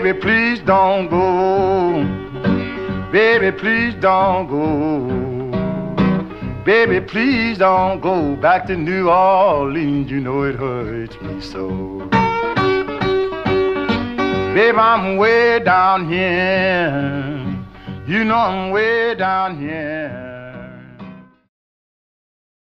Baby, please don't go. Baby, please don't go. Baby, please don't go back to New Orleans. You know it hurts me so. Baby, I'm way down here. You know I'm way down here.